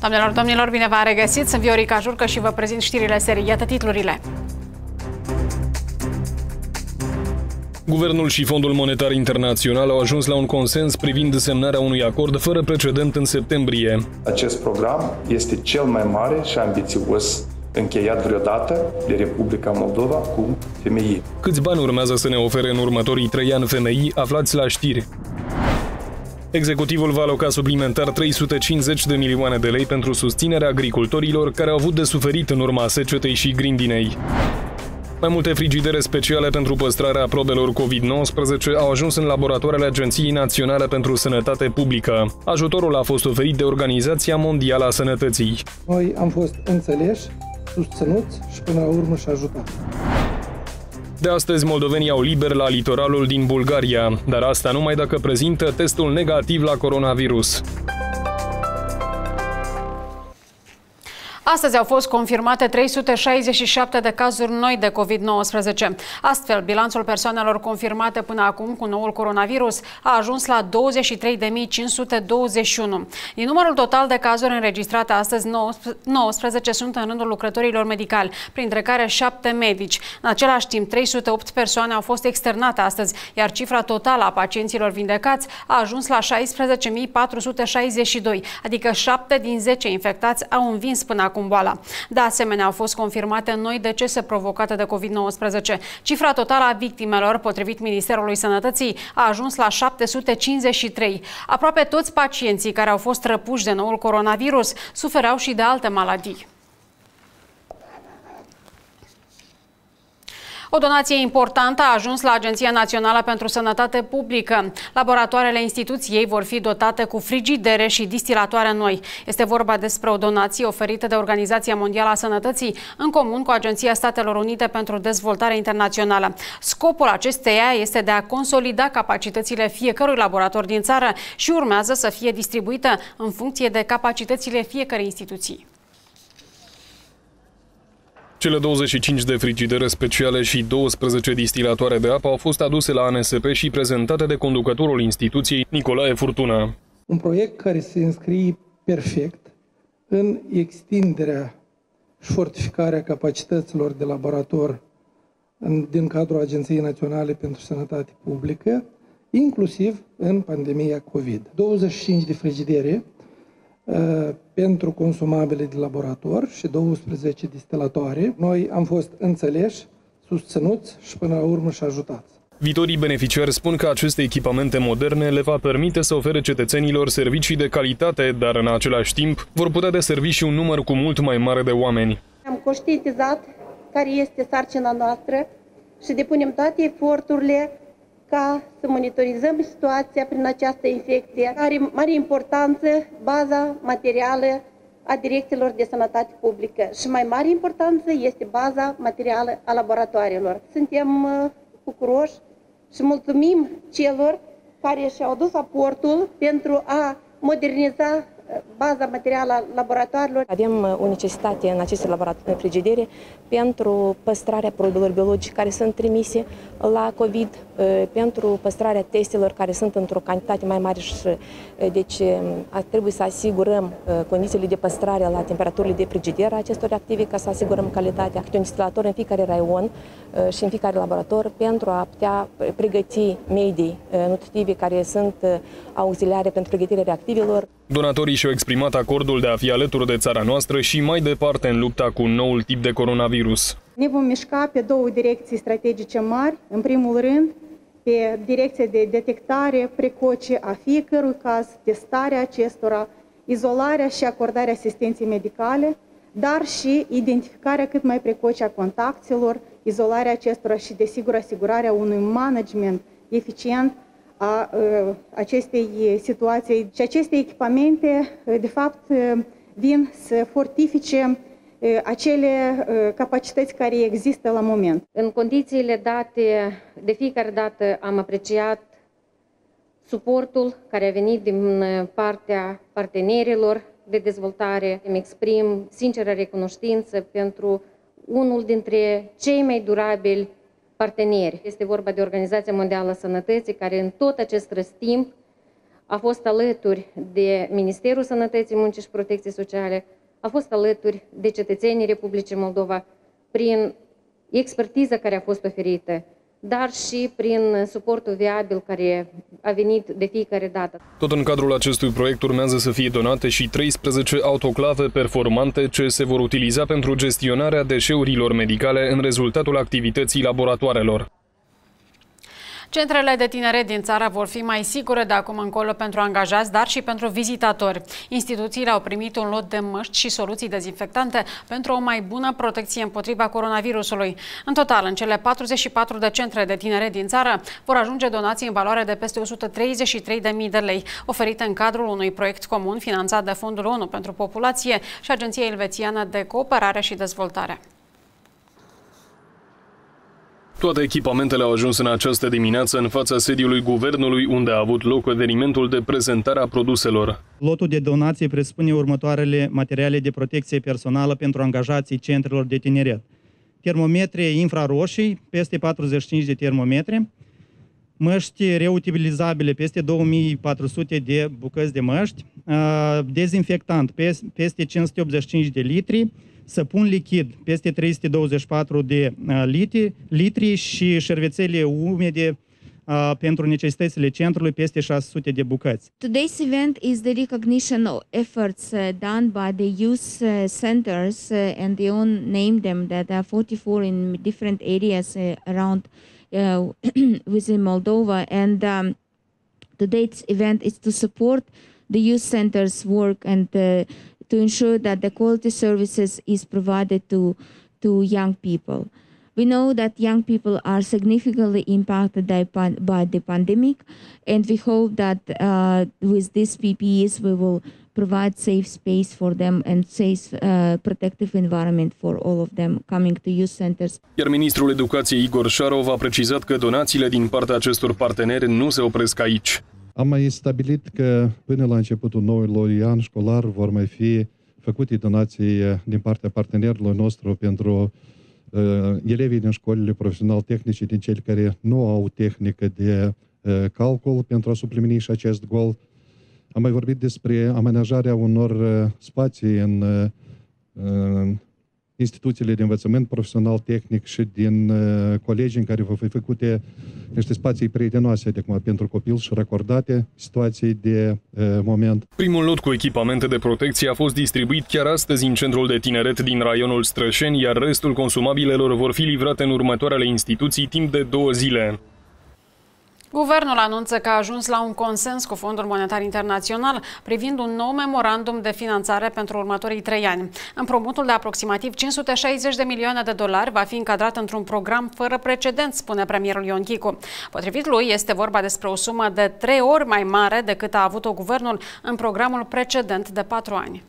Doamnelor, domnilor, bine v-am regăsit. Sunt Viorica Jurcă și vă prezint știrile serii. Iată titlurile. Guvernul și Fondul Monetar Internațional au ajuns la un consens privind semnarea unui acord fără precedent în septembrie. Acest program este cel mai mare și ambițios încheiat vreodată de Republica Moldova cu FMI. Câți bani urmează să ne ofere în următorii 3 ani FMI? Aflați la știri. Executivul va aloca suplimentar 350 de milioane de lei pentru susținerea agricultorilor care au avut de suferit în urma secetei și grindinei. Mai multe frigidere speciale pentru păstrarea probelor COVID-19 au ajuns în laboratoarele Agenției Naționale pentru Sănătate Publică. Ajutorul a fost oferit de Organizația Mondială a Sănătății. Noi am fost înțeleși, susținuți și până la urmă și ajutați. De astăzi, moldovenii au liber la litoralul din Bulgaria, dar asta numai dacă prezintă testul negativ la coronavirus. Astăzi au fost confirmate 367 de cazuri noi de COVID-19. Astfel, bilanțul persoanelor confirmate până acum cu noul coronavirus a ajuns la 23.521. Din numărul total de cazuri înregistrate astăzi, 19 sunt în rândul lucrătorilor medicali, printre care 7 medici. În același timp, 308 persoane au fost externate astăzi, iar cifra totală a pacienților vindecați a ajuns la 16.462, adică 7 din 10 infectați au învins până acum boala. De asemenea, au fost confirmate noi decese provocate de COVID-19. Cifra totală a victimelor, potrivit Ministerului Sănătății, a ajuns la 753. Aproape toți pacienții care au fost răpuși de noul coronavirus sufereau și de alte maladii. O donație importantă a ajuns la Agenția Națională pentru Sănătate Publică. Laboratoarele instituției vor fi dotate cu frigidere și distilatoare noi. Este vorba despre o donație oferită de Organizația Mondială a Sănătății în comun cu Agenția Statelor Unite pentru Dezvoltare Internațională. Scopul acesteia este de a consolida capacitățile fiecărui laborator din țară și urmează să fie distribuită în funcție de capacitățile fiecărei instituții. Cele 25 de frigidere speciale și 12 distilatoare de apă au fost aduse la ANSP și prezentate de conducătorul instituției, Nicolae Furtuna. Un proiect care se înscrie perfect în extinderea și fortificarea capacităților de laborator din cadrul Agenției Naționale pentru Sănătate Publică, inclusiv în pandemia COVID. 25 de frigidere pentru consumabile de laborator și 12 distilatoare. Noi am fost înțeleși, susținuți și până la urmă și ajutați. Viitorii beneficiari spun că aceste echipamente moderne le va permite să ofere cetățenilor servicii de calitate, dar în același timp vor putea deservi și un număr cu mult mai mare de oameni. Am conștientizat care este sarcina noastră și depunem toate eforturile ca să monitorizăm situația prin această infecție. Are mare importanță baza materială a direcțiilor de sănătate publică și mai mare importanță este baza materială a laboratoarelor. Suntem bucuroși și mulțumim celor care și-au dus aportul pentru a moderniza baza materială a laboratoarelor. Avem o necesitate în aceste laboratoare frigidere pentru păstrarea probelor biologice care sunt trimise la COVID, pentru păstrarea testelor care sunt într-o cantitate mai mare și deci trebuie să asigurăm condițiile de păstrare la temperaturile de frigider a acestor active ca să asigurăm calitatea. Câte un distilator în fiecare raion și în fiecare laborator pentru a putea pregăti medii nutritive care sunt auxiliare pentru pregătirea reactivelor. Donatorii și-au exprimat acordul de a fi alături de țara noastră și mai departe în lupta cu noul tip de coronavirus. Ne vom mișca pe două direcții strategice mari. În primul rând, pe direcția de detectare precoce a fiecărui caz, testarea acestora, izolarea și acordarea asistenței medicale, dar și identificarea cât mai precoce a contactelor, izolarea acestora și, desigur, asigurarea unui management eficient a acestei situații. Și aceste echipamente, de fapt, vin să fortifice acele capacități care există la moment. În condițiile date, de fiecare dată am apreciat suportul care a venit din partea partenerilor de dezvoltare. Îmi exprim sinceră recunoștință pentru unul dintre cei mai durabili parteneri. Este vorba de Organizația Mondială a Sănătății, care în tot acest răstimp a fost alături de Ministerul Sănătății, Muncii și Protecției Sociale, a fost alături de cetățenii Republicii Moldova prin expertiza care a fost oferită, dar și prin suportul viabil care a venit de fiecare dată. Tot în cadrul acestui proiect urmează să fie donate și 13 autoclave performante ce se vor utiliza pentru gestionarea deșeurilor medicale în rezultatul activității laboratoarelor. Centrele de tineret din țară vor fi mai sigure de acum încolo pentru angajați, dar și pentru vizitatori. Instituțiile au primit un lot de măști și soluții dezinfectante pentru o mai bună protecție împotriva coronavirusului. În total, în cele 44 de centre de tineret din țară vor ajunge donații în valoare de peste 133.000 de lei, oferite în cadrul unui proiect comun finanțat de Fondul ONU pentru Populație și Agenția Elvețiană de Cooperare și Dezvoltare. Toate echipamentele au ajuns în această dimineață în fața sediului Guvernului, unde a avut loc evenimentul de prezentare a produselor. Lotul de donații presupune următoarele materiale de protecție personală pentru angajații centrelor de tineret. Termometre infraroșii, peste 45 de termometre, măști reutilizabile, peste 2400 de bucăți de măști, dezinfectant, peste 585 de litri, săpun lichid, peste 324 de litri și șervețele umede pentru necesitățile centrului, peste 600 de bucăți. Today's event is the recognition of efforts done by the youth centers, and they all name them, that there are 44 in different areas around within Moldova, and today's event is to support the youth centers' work and to ensure that the quality services is provided to young people. We know that young people are significantly impacted by the pandemic, and we hope that with these PPEs we will provide safe space for them and safe protective environment for all of them coming to youth centers. Iar ministrul Educației Igor Șarov a precizat că donațiile din partea acestor parteneri nu se opresc aici. Am mai stabilit că până la începutul noului an școlar vor mai fi făcute donații din partea partenerilor nostru pentru elevii din școlile profesional-tehnice, din cei care nu au tehnică de calcul, pentru a suplini și acest gol. Am mai vorbit despre amenajarea unor spații în instituțiile de învățământ profesional-tehnic și din colegii în care vor fi făcute niște spații prietenoase pentru copil și racordate situații de moment. Primul lot cu echipamente de protecție a fost distribuit chiar astăzi în centrul de tineret din raionul Strășeni, iar restul consumabilelor vor fi livrate în următoarele instituții timp de 2 zile. Guvernul anunță că a ajuns la un consens cu Fondul Monetar Internațional privind un nou memorandum de finanțare pentru următorii 3 ani. Împrumutul de aproximativ 560 de milioane de dolari va fi încadrat într-un program fără precedent, spune premierul Ion Chicu. Potrivit lui, este vorba despre o sumă de 3 ori mai mare decât a avut-o guvernul în programul precedent de 4 ani.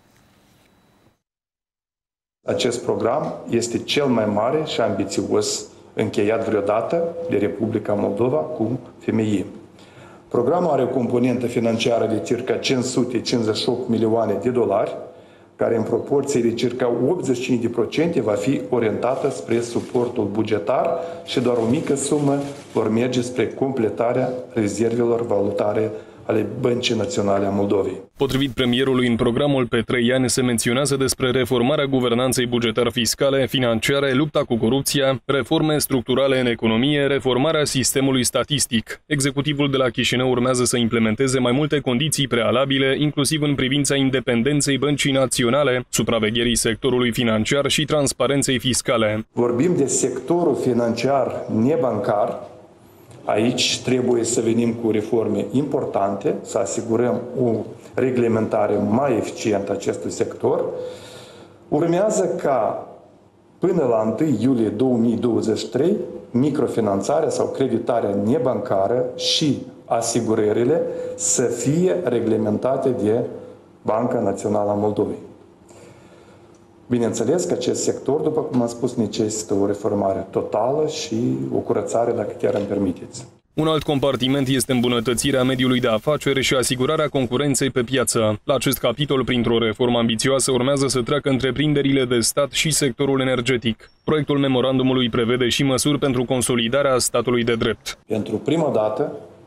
Acest program este cel mai mare și ambițios încheiat vreodată de Republica Moldova cu FMI. Programul are o componentă financiară de circa 558 milioane de dolari, care în proporție de circa 85% va fi orientată spre suportul bugetar și doar o mică sumă vor merge spre completarea rezervelor valutare ale Băncii Naționale a Moldovei. Potrivit premierului, în programul pe 3 ani se menționează despre reformarea guvernanței bugetar-fiscale, financiare, lupta cu corupția, reforme structurale în economie, reformarea sistemului statistic. Executivul de la Chișinău urmează să implementeze mai multe condiții prealabile, inclusiv în privința independenței Băncii Naționale, supravegherii sectorului financiar și transparenței fiscale. Vorbim de sectorul financiar nebancar. Aici trebuie să venim cu reforme importante, să asigurăm o reglementare mai eficientă a acestui sector. Urmează ca până la 1 iulie 2023 microfinanțarea sau creditarea nebancară și asigurările să fie reglementate de Banca Națională a Moldovei. Bineînțeles că acest sector, după cum am spus, necesită o reformare totală și o curățare, dacă chiar îmi permiteți. Un alt compartiment este îmbunătățirea mediului de afaceri și asigurarea concurenței pe piață. La acest capitol, printr-o reformă ambițioasă, urmează să treacă întreprinderile de stat și sectorul energetic. Proiectul memorandumului prevede și măsuri pentru consolidarea statului de drept. Pentru prima dată,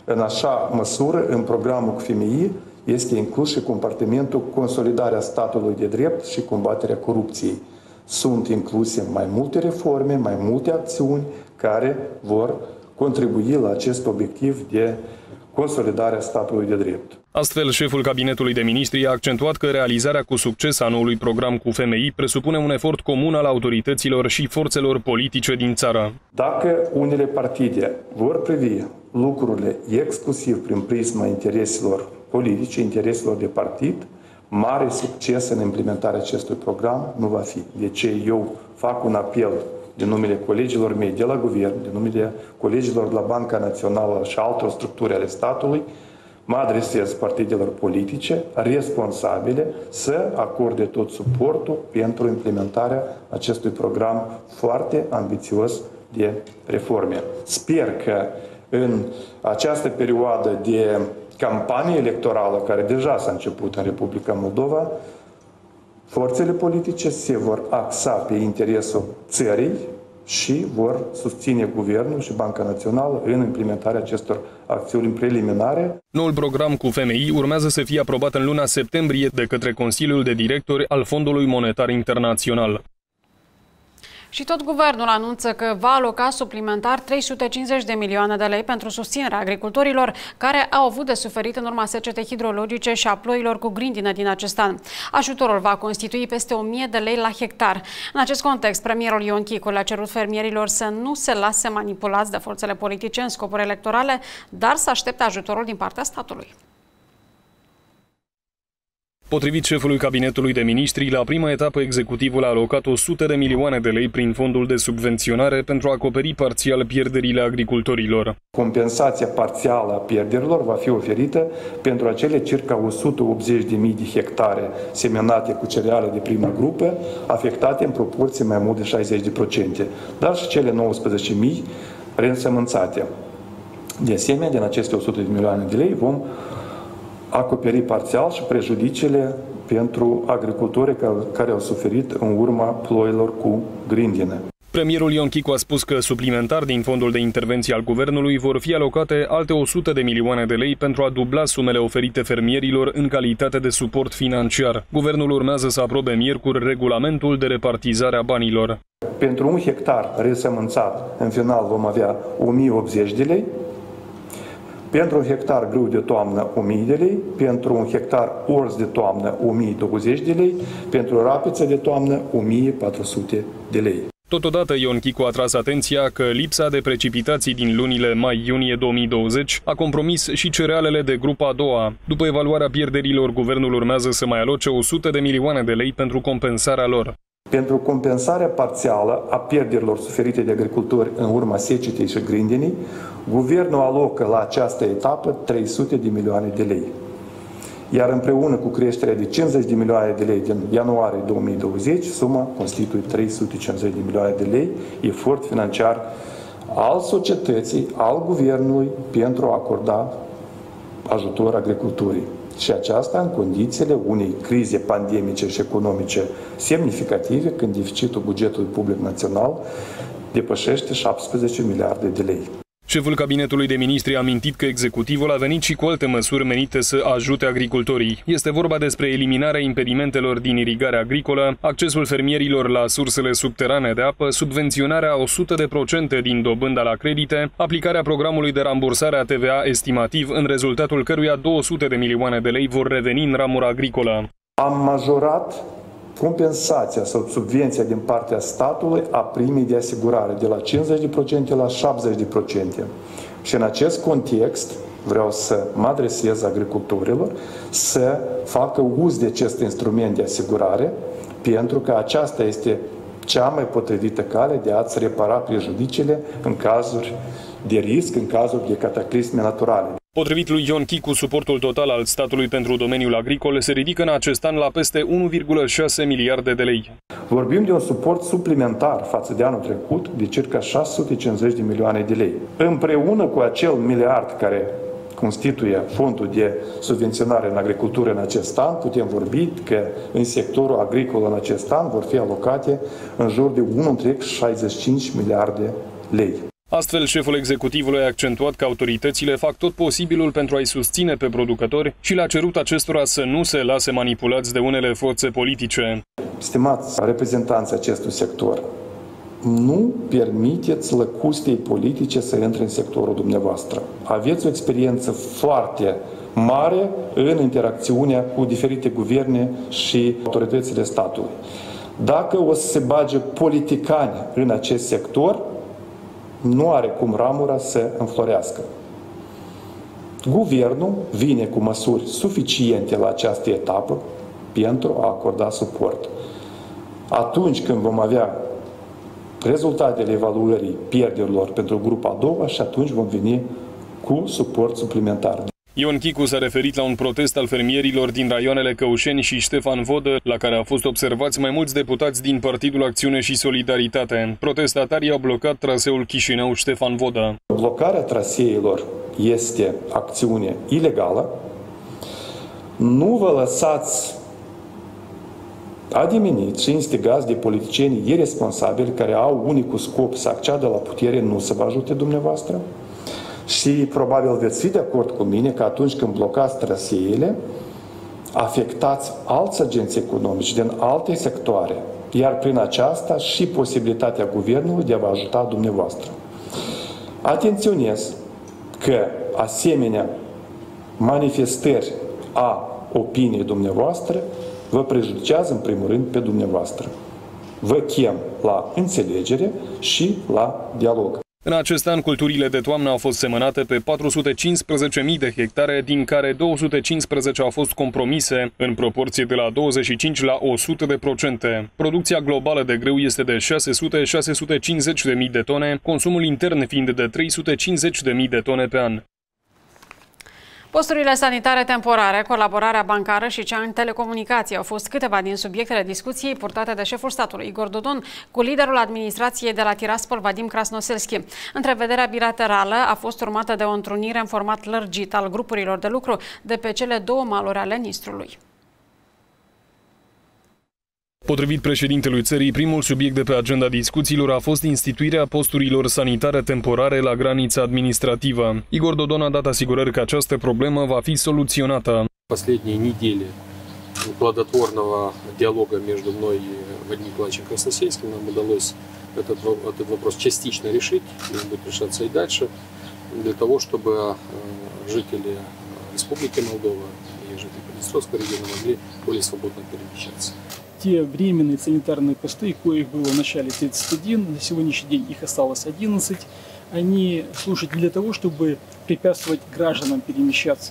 În așa măsură, în programul cu FMI este inclus și compartimentul consolidarea statului de drept și combaterea corupției. Sunt incluse mai multe reforme, mai multe acțiuni care vor contribui la acest obiectiv de consolidarea statului de drept. Astfel, șeful Cabinetului de Ministri a accentuat că realizarea cu succes a noului program cu FMI presupune un efort comun al autorităților și forțelor politice din țară. Dacă unele partide vor privi lucrurile exclusiv prin prisma intereselor politice, intereselor de partid, mare succes în implementarea acestui program nu va fi. De ce eu fac un apel de numele colegilor mei de la guvern, de numele colegilor de la Banca Națională și altor structuri ale statului, mă adresez partidelor politice responsabile să acorde tot suportul pentru implementarea acestui program foarte ambițios de reforme. Sper că în această perioadă de campanie electorală, care deja s-a început în Republica Moldova, forțele politice se vor axa pe interesul țării și vor susține Guvernul și Banca Națională în implementarea acestor acțiuni preliminare. Noul program cu FMI urmează să fie aprobat în luna septembrie de către Consiliul de Directori al Fondului Monetar Internațional. Și tot guvernul anunță că va aloca suplimentar 350 de milioane de lei pentru susținerea agricultorilor care au avut de suferit în urma secetei hidrologice și a ploilor cu grindină din acest an. Ajutorul va constitui peste 1000 de lei la hectar. În acest context, premierul Ion Chicu le-a cerut fermierilor să nu se lase manipulați de forțele politice în scopuri electorale, dar să aștepte ajutorul din partea statului. Potrivit șefului Cabinetului de Ministri, la prima etapă executivul a alocat 100 de milioane de lei prin fondul de subvenționare pentru a acoperi parțial pierderile agricultorilor. Compensația parțială a pierderilor va fi oferită pentru acele circa 180.000 de hectare semenate cu cereale de primă grupă, afectate în proporție mai mult de 60%, dar și cele 19.000 reînsămânțate. De asemenea, din aceste 100 de milioane de lei vom acoperi parțial și prejudiciile pentru agricultorii care au suferit în urma ploilor cu grindină. Premierul Ion Chicu a spus că suplimentar din fondul de intervenție al guvernului vor fi alocate alte 100 de milioane de lei pentru a dubla sumele oferite fermierilor în calitate de suport financiar. Guvernul urmează să aprobe miercuri regulamentul de repartizare a banilor. Pentru un hectar resămânțat, în final vom avea 1080 de lei. Pentru un hectar grâu de toamnă, 1000 de lei, pentru un hectar orz de toamnă, 1020 de lei, pentru rapiță de toamnă, 1400 de lei. Totodată, Ion Chicu a tras atenția că lipsa de precipitații din lunile mai-iunie 2020 a compromis și cerealele de grupa a doua. După evaluarea pierderilor, guvernul urmează să mai aloce 100 de milioane de lei pentru compensarea lor. Pentru compensarea parțială a pierderilor suferite de agricultori în urma secetei și grindinii, guvernul alocă la această etapă 300 de milioane de lei. Iar împreună cu creșterea de 50 de milioane de lei din ianuarie 2020, suma constituie 350 de milioane de lei, efort financiar al societății, al guvernului pentru a acorda ajutor agriculturii. Și aceasta în condițiile unei crize pandemice și economice semnificative, când deficitul bugetului public național depășește 17 miliarde de lei. Șeful Cabinetului de Ministri a amintit că executivul a venit și cu alte măsuri menite să ajute agricultorii. Este vorba despre eliminarea impedimentelor din irigarea agricolă, accesul fermierilor la sursele subterane de apă, subvenționarea 100% din dobânda la credite, aplicarea programului de rambursare a TVA estimativ, în rezultatul căruia 200 de milioane de lei vor reveni în ramura agricolă. Am majorat compensația sau subvenția din partea statului a primii de asigurare de la 50% la 70%. Și în acest context vreau să mă adresez agricultorilor să facă uz de acest instrument de asigurare, pentru că aceasta este cea mai potrivită cale de a-ți repara prejudiciile în cazuri de risc, în cazuri de cataclisme naturale. Potrivit lui Ion Chicu, suportul total al statului pentru domeniul agricol se ridică în acest an la peste 1,6 miliarde de lei. Vorbim de un suport suplimentar față de anul trecut de circa 650 de milioane de lei. Împreună cu acel miliard care constituie fondul de subvenționare în agricultură în acest an, putem vorbi că în sectorul agricol în acest an vor fi alocate în jur de 1,65 miliarde lei. Astfel, șeful executivului a accentuat că autoritățile fac tot posibilul pentru a-i susține pe producători și le-a cerut acestora să nu se lase manipulați de unele forțe politice. Stimați reprezentanții acestui sector, nu permiteți lăcustei politice să intre în sectorul dumneavoastră. Aveți o experiență foarte mare în interacțiunea cu diferite guverne și autoritățile statului. Dacă o să se bage politicani în acest sector, nu are cum ramura să înflorească. Guvernul vine cu măsuri suficiente la această etapă pentru a acorda suport. Atunci când vom avea rezultatele evaluării pierderilor pentru grupa a doua și atunci vom veni cu suport suplimentar. Ion Chicu s-a referit la un protest al fermierilor din raioanele Căușeni și Ștefan Vodă, la care au fost observați mai mulți deputați din Partidul Acțiune și Solidaritate. Protestatarii au blocat traseul Chișinău-Ștefan Vodă. Blocarea traseelor este acțiune ilegală. Nu vă lăsați adimeniți și instigați de politicieni irresponsabili care au unicul scop să acceadă la putere, nu să vă ajute dumneavoastră. Și probabil veți fi de acord cu mine că atunci când blocați traseele, afectați alți agenți economici din alte sectoare, iar prin aceasta și posibilitatea guvernului de a vă ajuta dumneavoastră. Atenționez că asemenea manifestări a opiniei dumneavoastră vă prejudicează în primul rând pe dumneavoastră. Vă chem la înțelegere și la dialog. În acest an, culturile de toamnă au fost semănate pe 415.000 de hectare, din care 215 au fost compromise, în proporție de la 25 la 100%. Producția globală de grâu este de 600-650.000 de tone, consumul intern fiind de 350.000 de tone pe an. Posturile sanitare temporare, colaborarea bancară și cea în telecomunicații au fost câteva din subiectele discuției purtate de șeful statului Igor Dodon cu liderul administrației de la Tiraspol, Vadim Krasnoselski. Întrevederea bilaterală a fost urmată de o întrunire în format lărgit al grupurilor de lucru de pe cele două maluri ale Nistrului. Potrivit președintelui țării, primul subiect de pe agenda discuțiilor a fost instituirea posturilor sanitare temporare la granița administrativă. Igor Dodon a dat asigurări că această problemă va fi soluționată. Последние недели плодотворного диалога между мной и Вадимом Николаевичем Красносельским нам удалось этот вопрос частично решить, и будет решаться и дальше, для того, чтобы жители Республики Молдова и жители Приднестровского региона могли более свободно перемещаться. Те временные санитарные посты, коих было в начале 31, на сегодняшний день их осталось 11, они служат не для того, чтобы препятствовать гражданам перемещаться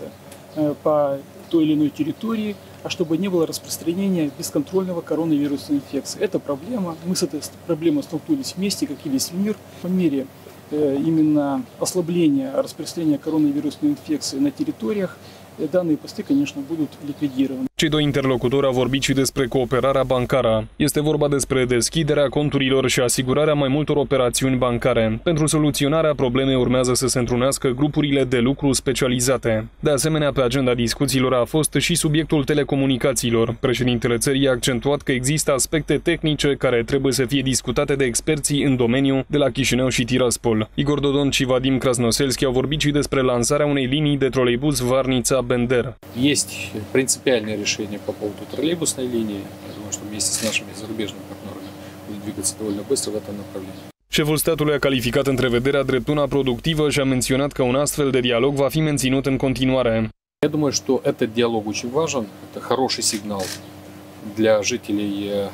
по той или иной территории, а чтобы не было распространения бесконтрольного коронавирусной инфекции. Это проблема. Мы с этой проблемой столкнулись вместе, как и весь мир. По мере именно ослабления распространения коронавирусной инфекции на территориях, данные посты, конечно, будут ликвидированы. Cei doi interlocutori au vorbit și despre cooperarea bancară. Este vorba despre deschiderea conturilor și asigurarea mai multor operațiuni bancare. Pentru soluționarea problemei urmează să se întrunească grupurile de lucru specializate. De asemenea, pe agenda discuțiilor a fost și subiectul telecomunicațiilor. Președintele țării a accentuat că există aspecte tehnice care trebuie să fie discutate de experții în domeniu de la Chișinău și Tiraspol. Igor Dodon și Vadim Krasnoselski au vorbit și despre lansarea unei linii de troleibuz Varnița-Bender. Есть принципиальное решение по поводу троллейбусной линии. Я думаю, что вместе с нашими зарубежными партнерами будем двигаться довольно быстро в этом направлении. Șeful statului a calificat întrevederea drept una productivă și a menționat că un astfel de dialog va fi menținut în continuare. Я думаю, что этот диалог очень важен. Это хороший сигнал для жителей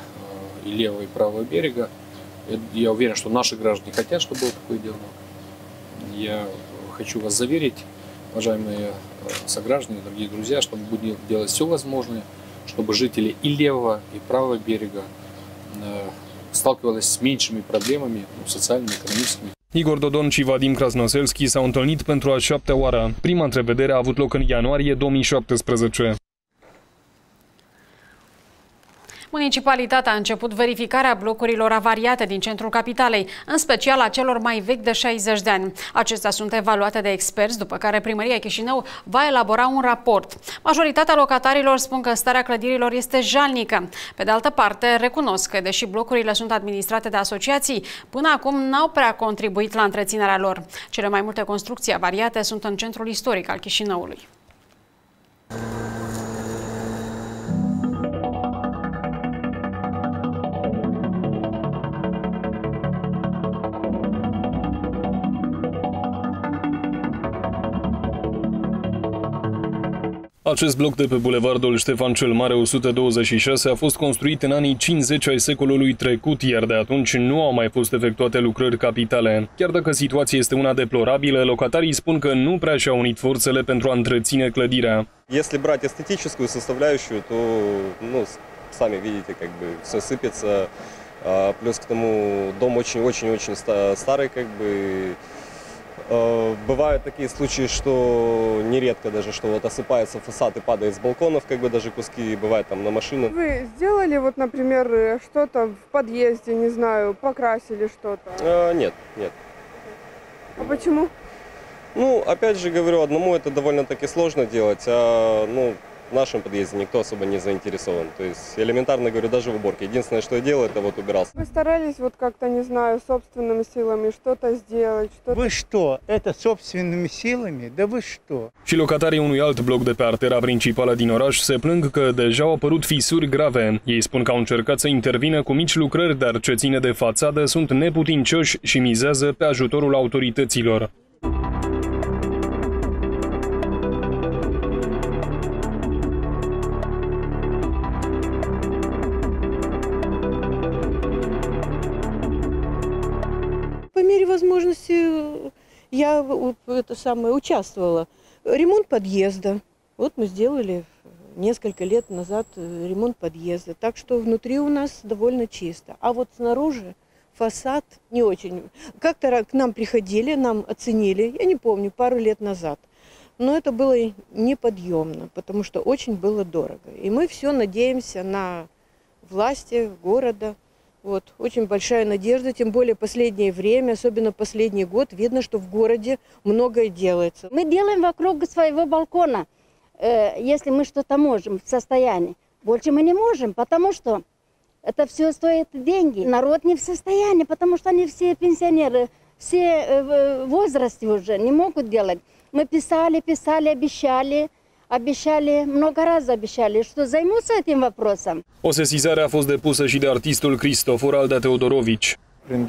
и левого, и правого берега. Я уверен, что наши граждане хотят, чтобы был такой диалог. Я хочу вас заверить, уважаемые сограждане, дорогие друзья, что мы будем делать все возможное, чтобы жители и левого, и правого берега сталкивались с меньшими проблемами, социальными, экономическими. Igor Dodon și Vadim Krasnoselski s-au întâlnit pentru a 7-a oară. Prima întrevedere a avut loc în ianuarie 2017. Municipalitatea a început verificarea blocurilor avariate din centrul capitalei, în special a celor mai vechi de 60 de ani. Acestea sunt evaluate de experți, după care Primăria Chișinău va elabora un raport. Majoritatea locatarilor spun că starea clădirilor este jalnică. Pe de altă parte, recunosc că, deși blocurile sunt administrate de asociații, până acum n-au prea contribuit la întreținerea lor. Cele mai multe construcții avariate sunt în centrul istoric al Chișinăului. Acest bloc de pe bulevardul Ștefan cel Mare 126 a fost construit în anii 50 ai secolului trecut, iar de atunci nu au mai fost efectuate lucrări capitale. Chiar dacă situația este una deplorabilă, locatarii spun că nu prea și-au unit forțele pentru a întreține clădirea. Если брать эстетическую составляющую, то, сами видите, как бы все сыпется. Плюс к тому дом очень-очень-очень старый, как бы. Бывают такие случаи, что нередко даже, что вот осыпается фасад и падает с балконов, как бы даже куски, бывает там на машину. Вы сделали, вот, например, что-то в подъезде, не знаю, покрасили что-то? Нет. А почему? Ну, опять же говорю, одному это довольно-таки сложно делать, в нашем подъезде никто особо не заинтересован. То есть элементарно говорю, даже в уборке. Единственное, что я делал, это вот убирался. Вы старались вот как-то, не знаю, собственными силами что-то сделать? Вы что? Это собственными силами? Да вы что? Și locatarii unui alt bloc de pe artera principală din oraș se plâng că deja au apărut fisuri grave. Ei spun că au încercat să intervină cu mici lucrări, dar ce ține de fațadă sunt neputincioși și mizează pe ajutorul autorităților. По мере возможности я участвовала. Ремонт подъезда. Вот мы сделали несколько лет назад ремонт подъезда. Так что внутри у нас довольно чисто. А вот снаружи фасад не очень. Как-то к нам приходили, нам оценили, я не помню, пару лет назад. Но это было неподъемно, потому что очень было дорого. И мы все надеемся на власти города. Вот, очень большая надежда, тем более последнее время, особенно последний год, видно, что в городе многое делается. Мы делаем вокруг своего балкона, если мы что-то можем в состоянии. Больше мы не можем, потому что это все стоит деньги. Народ не в состоянии, потому что они все пенсионеры, все в возрасте уже, не могут делать. Мы писали, обещали, много раз обещали, что займутся этим вопросом. O sesizare a fost depusă și de artistul Cristofor Aldea Teodorovici. Prin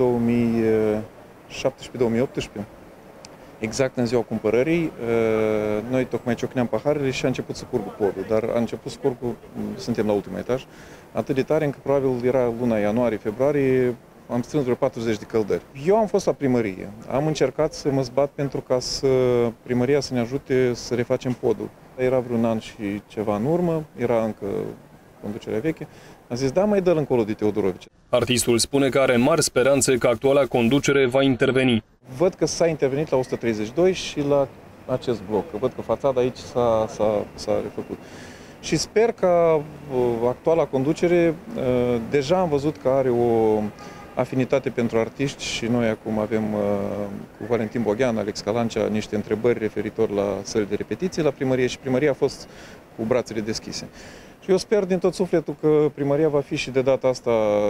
2017-2018, exact în ziua cumpărării, noi tocmai ciocneam paharele și a început să curgă podul, dar a început să curgă, suntem la ultimul etaj, atât de tare încât probabil era luna ianuarie-februarie, am strâns vreo 40 de căldări. Eu am fost la primărie, am încercat să mă zbat pentru ca primăria să ne ajute să refacem podul. Era vreun an și ceva în urmă, era încă conducerea veche. Am zis, da, mai dă-l încolo de Teodorovici. Artistul spune că are mari speranțe că actuala conducere va interveni. Văd că s-a intervenit la 132 și la acest bloc. Văd că fațada aici s-a refăcut. Și sper că actuala conducere, deja am văzut că are o afinitate pentru artiști și noi acum avem cu Valentin Boghean, Alex Calancea, niște întrebări referitor la săli de repetiție la primărie și primăria a fost cu brațele deschise. Și eu sper din tot sufletul că primăria va fi și de data asta,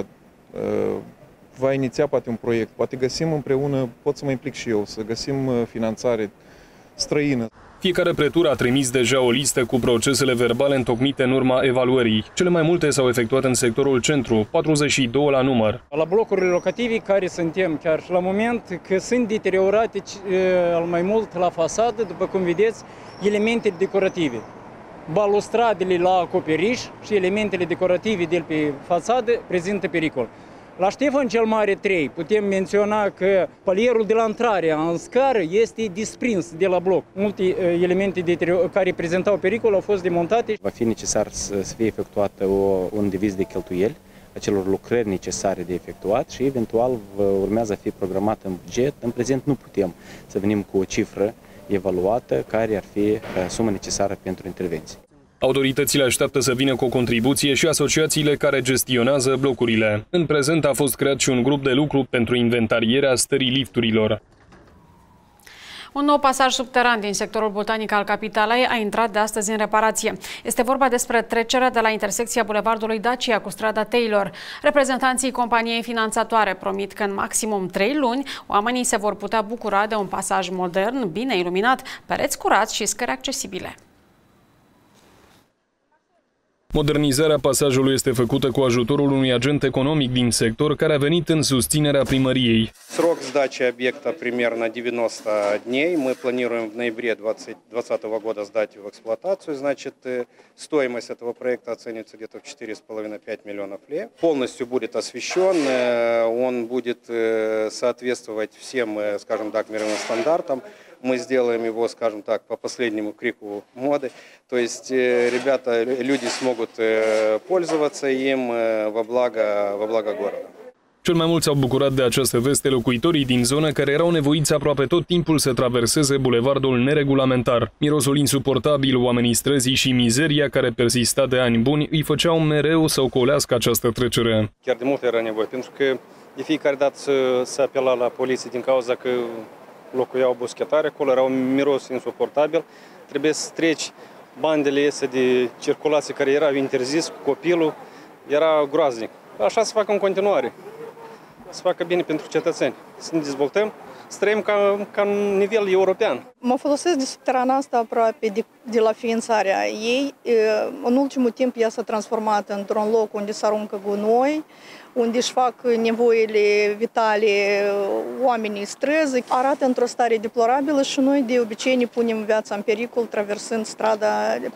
va iniția poate un proiect, poate găsim împreună, pot să mă implic și eu, să găsim finanțare străină. Fiecare pretur a trimis deja o listă cu procesele verbale întocmite în urma evaluării. Cele mai multe s-au efectuat în sectorul centru, 42 la număr. La blocurile locative care suntem chiar și la moment că sunt deteriorate mai mult la fasadă, după cum vedeți, elemente decorative. Balustradele la acoperiș și elementele decorative de pe fațadă prezintă pericol. La Ștefan cel Mare 3 putem menționa că palierul de la intrare în scară este desprins de la bloc. Multe elemente care prezentau pericol au fost demontate. Va fi necesar să fie efectuată un deviz de cheltuieli acelor lucrări necesare de efectuat și eventual urmează a fi programat în buget. În prezent nu putem să venim cu o cifră evaluată care ar fi suma necesară pentru intervenție. Autoritățile așteaptă să vină cu o contribuție și asociațiile care gestionează blocurile. În prezent a fost creat și un grup de lucru pentru inventarierea stării lifturilor. Un nou pasaj subteran din sectorul botanic al capitalei a intrat de astăzi în reparație. Este vorba despre trecerea de la intersecția bulevardului Dacia cu strada Taylor. Reprezentanții companiei finanțatoare promit că în maximum 3 luni oamenii se vor putea bucura de un pasaj modern, bine iluminat, pereți curați și scări accesibile. Modernizarea pasajului este făcută cu ajutorul unui agent economic din sector care a venit în susținerea primăriei. Срок сдачи объекта примерно 90 дней. Мы планируем в ноябре 2020 года сдать его в эксплуатацию. Значит, стоимость этого проекта оценивается где-то в 4,5-5 миллионов лев. Полностью будет освещен, он будет соответствовать всем, скажем так, мировым стандартам. Мы сделаем его, скажем так, по последнему крику моды. То есть люди смогут пользоваться им во благо города. Cel mai mult s-au bucurat de această veste locuitorii din zonă care erau nevoiți aproape tot timpul să traverseze bulevardul neregulamentar. Mirosul insuportabil, oamenii străzii și mizeria care persista de ani buni îi făceau mereu să ocolească această trecere. Chiar de mult era nevoie, pentru că de fiecare dată se apela la poliție din cauza că locuiau boschetare, acolo era un miros insuportabil. Trebuie să treci bandele astea de circulație care erau interzis cu copilul, era groaznic. Așa se facă în continuare. Să facă bine pentru cetățeni, să ne dezvoltăm, să trăim ca în nivel european. Mă folosesc de subterana asta aproape de la ființarea ei. În ultimul timp ea s-a transformat într-un loc unde se aruncă gunoi, unde își fac nevoile vitale oamenii străzi. Arată într-o stare deplorabilă și noi de obicei ne punem viața în pericol traversând strada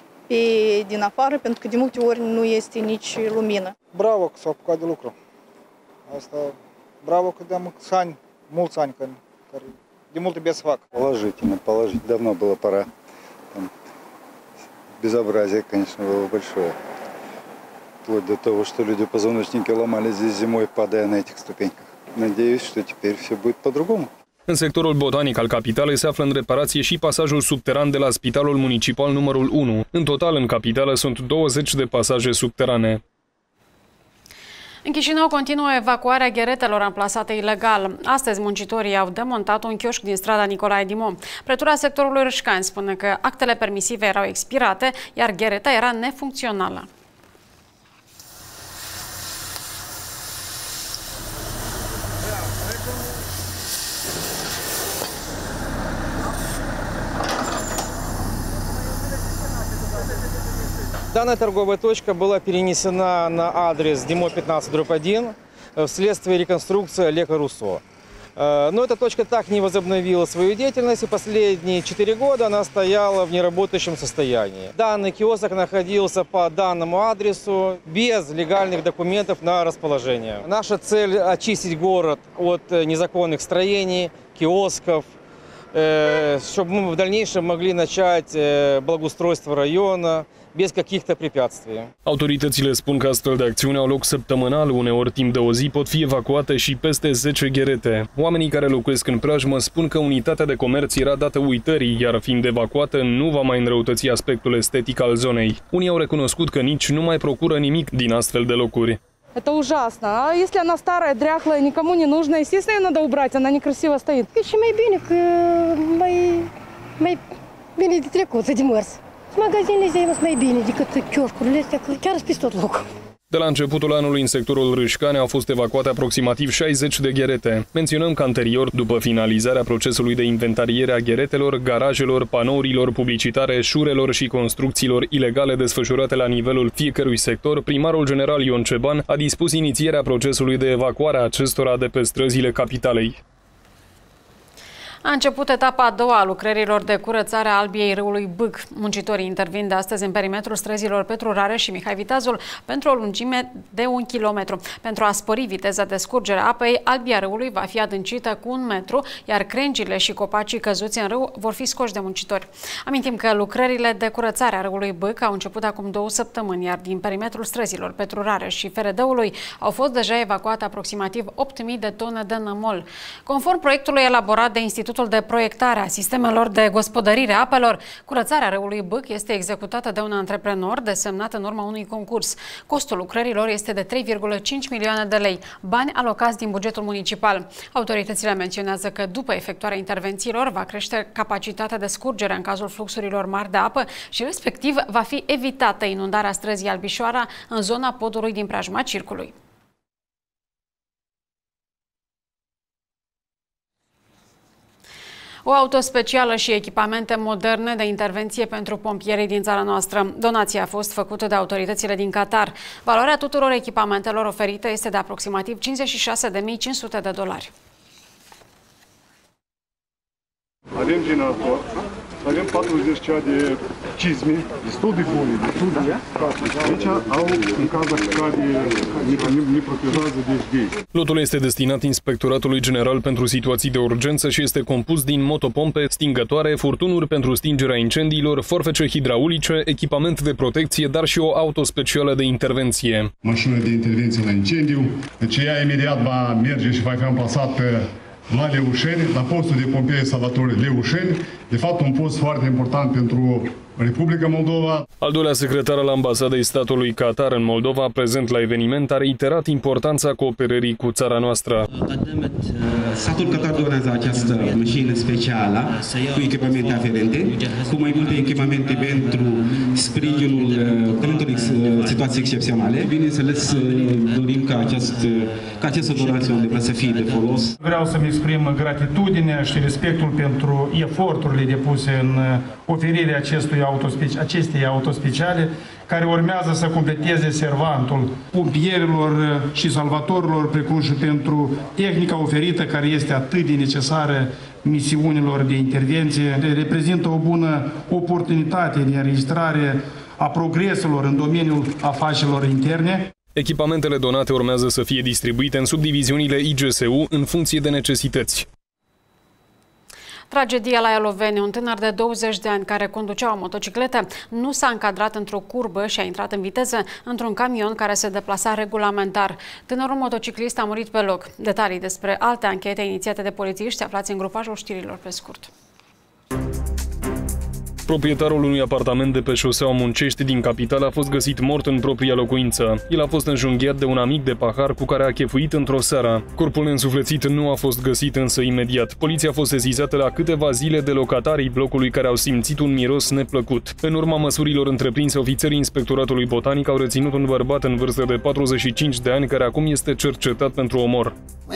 din afară, pentru că de multe ori nu este nici lumină. Bravo că s-a apucat de lucru. Asta, bravo că de mulți ani, care de mult trebuie să fac. Положительно. Давно было пора. Там, безобразие, конечно, было большое. Вплоть до того, что люди позвоночники ломали здесь зимой, падая на этих ступеньках. Надеюсь, что теперь все будет по-другому. În sectorul botanic al capitalei se află în reparație și pasajul subteran de la Spitalul Municipal numărul 1. În total, în capitală sunt 20 de pasaje subterane. În Chișinău continuă evacuarea gheretelor amplasate ilegal. Astăzi, muncitorii au demontat un chioșc din strada Nicolae Dimo. Pretura sectorului Râșcani spune că actele permisive erau expirate, iar ghereta era nefuncțională. Данная торговая точка была перенесена на адрес Димо 15/1 вследствие реконструкции Олега Руссо. Но эта точка так не возобновила свою деятельность, и последние 4 года она стояла в неработающем состоянии. Данный киоск находился по данному адресу без легальных документов на расположение. Наша цель – очистить город от незаконных строений, киосков, чтобы мы в дальнейшем могли начать благоустройство района без каких-то препятствий. Autoritățile spun că astfel de acțiuni au loc săptămânal, uneori timp de o zi pot fi evacuate și peste 10 gherete. Oamenii care locuiesc în preajmă spun că unitatea de comerț era dată uitării, iar fiind evacuată nu va mai înrăutăți aspectul estetic al zonei. Unii au recunoscut că nici nu mai procură nimic din astfel de locuri. Это ужасно. А если она старая, дряхлая, никому не нужна, естественно, ее надо убрать, она некрасиво стоит. Și mai bine că mai bine de trecut, de mers. Magazinele astea sunt mai bine decât chioșcurile astea, că chiar sunt peste tot locul. De la începutul anului, în sectorul Râșcani au fost evacuate aproximativ 60 de gherete. Menționăm că anterior, după finalizarea procesului de inventariere a gheretelor, garajelor, panourilor publicitare, șurelor și construcțiilor ilegale desfășurate la nivelul fiecărui sector, primarul general Ion Ceban a dispus inițierea procesului de evacuare a acestora de pe străzile capitalei. A început etapa a doua a lucrărilor de curățare a albiei râului Bâc. Muncitorii intervin de astăzi în perimetrul străzilor Petru Rareș și Mihai Vitazul pentru o lungime de 1 kilometru. Pentru a spori viteza de scurgere a apei, albia râului va fi adâncită cu 1 metru, iar crengile și copacii căzuți în râu vor fi scoși de muncitori. Amintim că lucrările de curățare a râului Bâc au început acum 2 săptămâni, iar din perimetrul străzilor Petru Rareș și Feredăului au fost deja evacuate aproximativ 8.000 de tone de nămol. Conform proiectului elaborat de Institutul Institutul de Proiectare a Sistemelor de Gospodărire a Apelor, curățarea râului Bâc este executată de un antreprenor desemnat în urma unui concurs. Costul lucrărilor este de 3,5 milioane de lei, bani alocați din bugetul municipal. Autoritățile menționează că după efectuarea intervențiilor va crește capacitatea de scurgere în cazul fluxurilor mari de apă și respectiv va fi evitată inundarea străzii Albișoara în zona podului din preajma circului. O auto specială și echipamente moderne de intervenție pentru pompierii din țara noastră. Donația a fost făcută de autoritățile din Qatar. Valoarea tuturor echipamentelor oferite este de aproximativ $56.500. Avem generator, avem 40 de cizme, destul de bune, destul de aici au în caz ne protejează de vei. Lotul este destinat Inspectoratului General pentru Situații de Urgență și este compus din motopompe, stingătoare, furtunuri pentru stingerea incendiilor, forfece hidraulice, echipament de protecție, dar și o auto specială de intervenție. Mașină de intervenție la incendiu, deci ea imediat va merge și va fi amplasată la Leușeni, la postul de pompieri salvatori Leușeni, de fapt un post foarte important pentru Republica Moldova. Al doilea secretar al Ambasadei statului Qatar în Moldova, prezent la eveniment, a reiterat importanța cooperării cu țara noastră. Statul Qatar donează această mașină specială cu echipamente aferente, cu mai multe echipamente pentru sprijinul pentru situații excepționale. Bineînțeles, dorim ca această donație să fie de folos. Vreau să-mi exprim gratitudinea și respectul pentru eforturile depuse în oferirea acestei auto speciale, care urmează să completeze servantul pompierilor și salvatorilor, precum și pentru tehnica oferită, care este atât de necesară misiunilor de intervenție. Reprezintă o bună oportunitate de înregistrare a progreselor în domeniul afacerilor interne. Echipamentele donate urmează să fie distribuite în subdiviziunile IGSU în funcție de necesități. Tragedia la Eloveni, un tânăr de 20 de ani care conducea o motocicletă nu s-a încadrat într-o curbă și a intrat în viteză într-un camion care se deplasa regulamentar. Tânărul motociclist a murit pe loc. Detalii despre alte anchete inițiate de polițiști aflați în grupajul știrilor pe scurt. Proprietarul unui apartament de pe șoseaua Muncești din capitală a fost găsit mort în propria locuință. El a fost înjunghiat de un amic de pahar cu care a chefuit într-o seară. Corpul neînsuflețit nu a fost găsit însă imediat. Poliția a fost sesizată la câteva zile de locatarii blocului care au simțit un miros neplăcut. În urma măsurilor întreprinse, ofițerii Inspectoratului Botanic au reținut un bărbat în vârstă de 45 de ani care acum este cercetat pentru omor.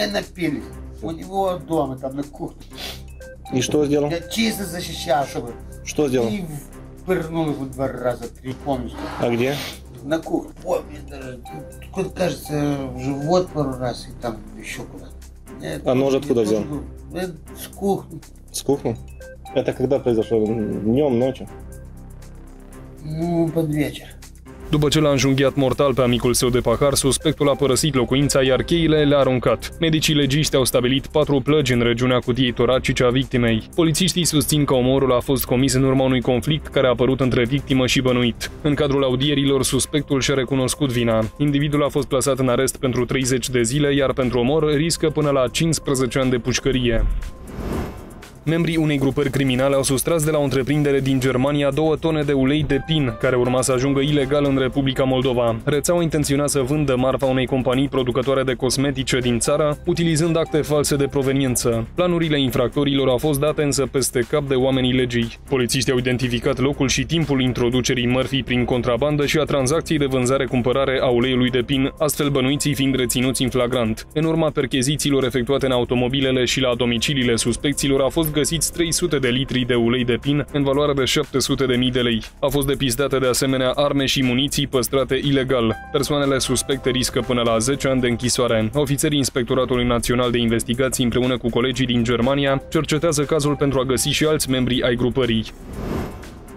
И что сделал? Я чисто защищался бы. Что сделал? И пырнул его 2 раза, 3, помнишь? А где? На кухне. Помню, тут, кажется, в живот пару раз и там еще куда-то. А нож откуда взял? С кухни. С кухни? Это когда произошло? Днем, ночью? Ну, под вечер. După ce l-a înjunghiat mortal pe amicul său de pahar, suspectul a părăsit locuința, iar cheile le-a aruncat. Medicii legiști au stabilit 4 plăgi în regiunea cutiei toracice a victimei. Polițiștii susțin că omorul a fost comis în urma unui conflict care a apărut între victimă și bănuit. În cadrul audierilor, suspectul și-a recunoscut vina. Individul a fost plasat în arest pentru 30 de zile, iar pentru omor riscă până la 15 ani de pușcărie. Membrii unei grupări criminale au sustras de la o întreprindere din Germania 2 tone de ulei de pin, care urma să ajungă ilegal în Republica Moldova. Rețeaua intenționa să vândă marfa unei companii producătoare de cosmetice din țară, utilizând acte false de proveniență. Planurile infractorilor au fost date însă peste cap de oamenii legii. Polițiștii au identificat locul și timpul introducerii mărfii prin contrabandă și a tranzacției de vânzare-cumpărare a uleiului de pin, astfel bănuiții fiind reținuți în flagrant. În urma perchezițiilor efectuate în automobilele și la domiciliile suspecților a fost găsiți 300 de litri de ulei de pin în valoare de 700.000 de lei. Au fost depistate de asemenea arme și muniții păstrate ilegal. Persoanele suspecte riscă până la 10 ani de închisoare. Ofițerii Inspectoratului Național de Investigații împreună cu colegii din Germania cercetează cazul pentru a găsi și alți membri ai grupării.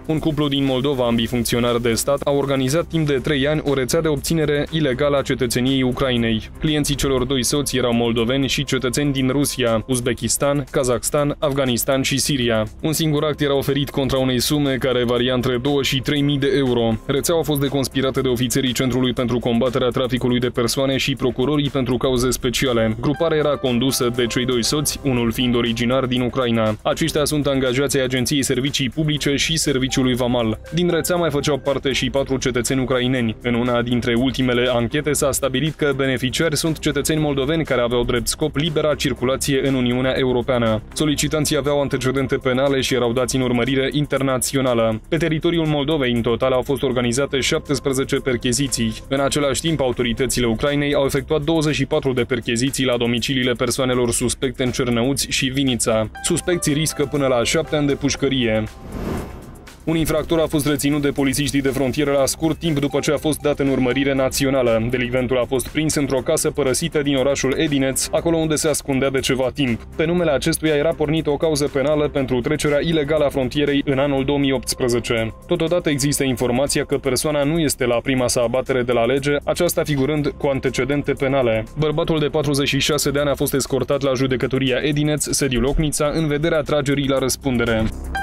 Un cuplu din Moldova, ambii funcționari de stat, au organizat timp de 3 ani o rețea de obținere ilegală a cetățeniei Ucrainei. Clienții celor doi soți erau moldoveni și cetățeni din Rusia, Uzbekistan, Kazakhstan, Afganistan și Siria. Un singur act era oferit contra unei sume care varia între 2 și 3.000 de euro. Rețeaua a fost deconspirată de ofițerii Centrului pentru combaterea traficului de persoane și procurorii pentru cauze speciale. Gruparea era condusă de cei doi soți, unul fiind originar din Ucraina. Aceștia sunt angajații Agenției Servicii Publice și Serviciului Vamal. Din rețea mai făceau parte și 4 cetățeni ucraineni. În una dintre ultimele anchete s-a stabilit că beneficiari sunt cetățeni moldoveni care aveau drept scop libera circulație în Uniunea Europeană. Solicitanții aveau antecedente penale și erau dați în urmărire internațională. Pe teritoriul Moldovei, în total, au fost organizate 17 percheziții. În același timp, autoritățile Ucrainei au efectuat 24 de percheziții la domiciliile persoanelor suspecte în Cernăuți și Vinița. Suspecții riscă până la 7 ani de pușcărie. Un infractor a fost reținut de polițiștii de frontieră la scurt timp după ce a fost dat în urmărire națională. Delicventul a fost prins într-o casă părăsită din orașul Edineț, acolo unde se ascundea de ceva timp. Pe numele acestuia era pornită o cauză penală pentru trecerea ilegală a frontierei în anul 2018. Totodată există informația că persoana nu este la prima sa abatere de la lege, aceasta figurând cu antecedente penale. Bărbatul de 46 de ani a fost escortat la judecătoria Edineț, sediul Ocnița, în vederea tragerii la răspundere.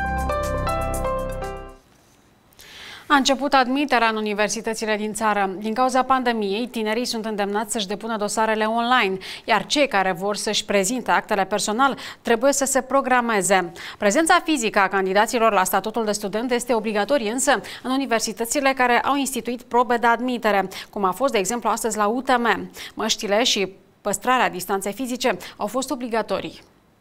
A început admiterea în universitățile din țară. Din cauza pandemiei, tinerii sunt îndemnați să-și depună dosarele online, iar cei care vor să-și prezinte actele personal trebuie să se programeze. Prezența fizică a candidaților la statutul de student este obligatorie, însă în universitățile care au instituit probe de admitere, cum a fost, de exemplu, astăzi la UTM. Măștile și păstrarea distanței fizice au fost obligatorii.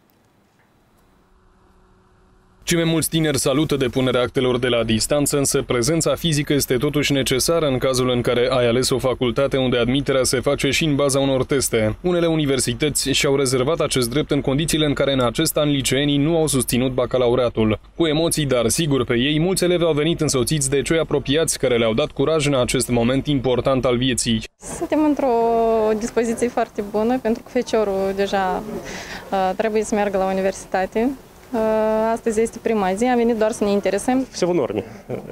Cei mai mulți tineri salută depunerea actelor de la distanță, însă prezența fizică este totuși necesară în cazul în care ai ales o facultate unde admiterea se face și în baza unor teste. Unele universități și-au rezervat acest drept în condițiile în care în acest an liceenii nu au susținut bacalaureatul. Cu emoții, dar sigur pe ei, mulți elevi au venit însoțiți de cei apropiați care le-au dat curaj în acest moment important al vieții. Suntem într-o dispoziție foarte bună pentru că feciorul deja trebuie să meargă la universitate. Astăzi este prima zi, am venit doar să ne interesăm. Все в норме.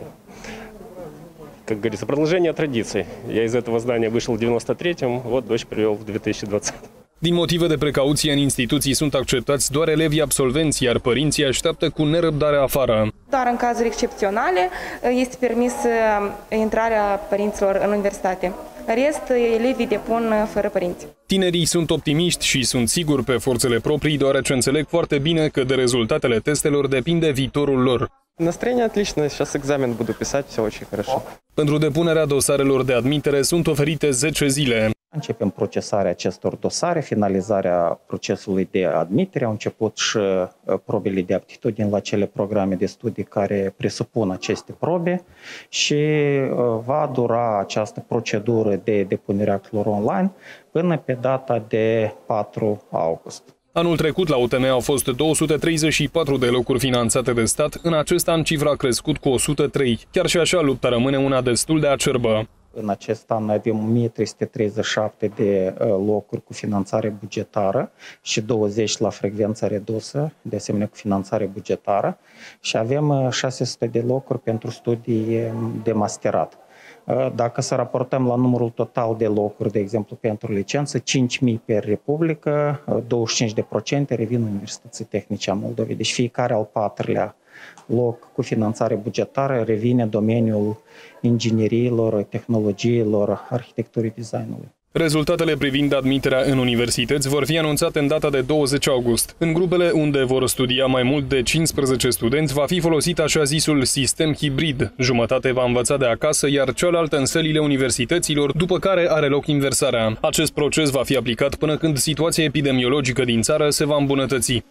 Как говорится, продолжение традиций. Я из этого здания вышел в 93-м, вот дочь привел в 2020. Din motive de precauție, în instituții sunt acceptați doar elevii absolvenți, iar părinții așteaptă cu nerăbdare afară. Doar în cazuri excepționale este permis intrarea părinților în universitate. În rest, elevii depun fără părinți. Tinerii sunt optimiști și sunt siguri pe forțele proprii, deoarece înțeleg foarte bine că de rezultatele testelor depinde viitorul lor. Настроение отличное, сейчас экзамен буду писать, все очень хорошо. Pentru depunerea dosarelor de admitere sunt oferite 10 zile. Începem procesarea acestor dosare, finalizarea procesului de admitere. Au început și probele de aptitudine la cele programe de studii care presupun aceste probe și va dura această procedură de depunere a actelor online până pe data de 4 august. Anul trecut la UTM au fost 234 de locuri finanțate de stat, în acest an cifra a crescut cu 103. Chiar și așa, lupta rămâne una destul de acerbă. În acest an avem 1337 de locuri cu finanțare bugetară și 20 la frecvență redusă, de asemenea cu finanțare bugetară, și avem 600 de locuri pentru studii de masterat. Dacă să raportăm la numărul total de locuri, de exemplu, pentru licență, 5.000 pe Republică, 25% revin Universității Tehnice a Moldovei. Deci fiecare al patrulea loc cu finanțare bugetară revine domeniul ingineriilor, tehnologiilor, arhitecturii, designului. Rezultatele privind admiterea în universități vor fi anunțate în data de 20 august. În grupele unde vor studia mai mult de 15 studenți va fi folosit așa zisul sistem hibrid. Jumătate va învăța de acasă, iar cealaltă în sălile universităților, după care are loc inversarea. Acest proces va fi aplicat până când situația epidemiologică din țară se va îmbunătăți.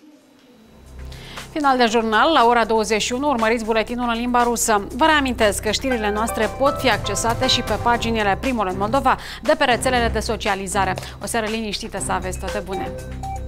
Final de jurnal, la ora 21, urmăriți buletinul în limba rusă. Vă reamintesc că știrile noastre pot fi accesate și pe paginile Primul în Moldova de pe rețelele de socializare. O seară liniștită să aveți, toate bune!